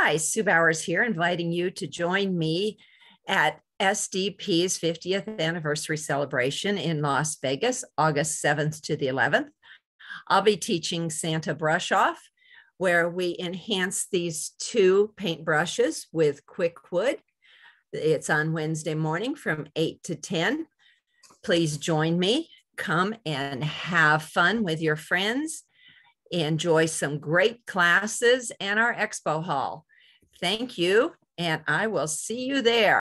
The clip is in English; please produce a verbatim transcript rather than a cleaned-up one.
Hi, Sue Bowers here, inviting you to join me at S D P's fiftieth anniversary celebration in Las Vegas, August seventh to the eleventh. I'll be teaching Santa Brush Off, where we enhance these two paint brushes with Quikwood. It's on Wednesday morning from eight to ten. Please join me. Come and have fun with your friends. Enjoy some great classes and our expo hall. Thank you, and I will see you there.